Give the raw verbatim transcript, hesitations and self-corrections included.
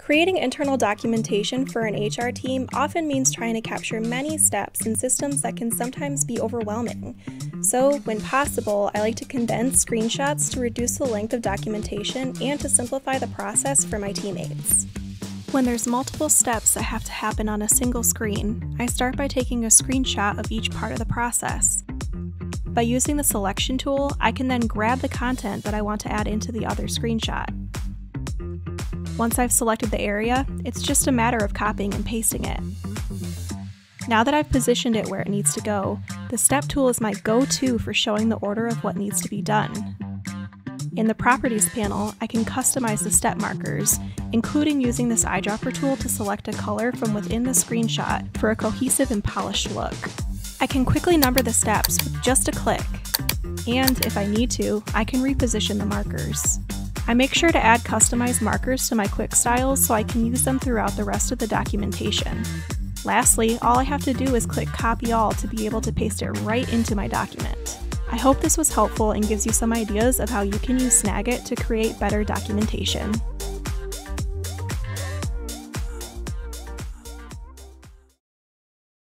Creating internal documentation for an H R team often means trying to capture many steps in systems that can sometimes be overwhelming. So, when possible, I like to condense screenshots to reduce the length of documentation and to simplify the process for my teammates. When there's multiple steps that have to happen on a single screen, I start by taking a screenshot of each part of the process. By using the selection tool, I can then grab the content that I want to add into the other screenshot. Once I've selected the area, it's just a matter of copying and pasting it. Now that I've positioned it where it needs to go, the step tool is my go-to for showing the order of what needs to be done. In the Properties panel, I can customize the step markers, including using this eyedropper tool to select a color from within the screenshot for a cohesive and polished look. I can quickly number the steps with just a click, and if I need to, I can reposition the markers. I make sure to add customized markers to my quick styles so I can use them throughout the rest of the documentation. Lastly, all I have to do is click Copy All to be able to paste it right into my document. I hope this was helpful and gives you some ideas of how you can use Snagit to create better documentation.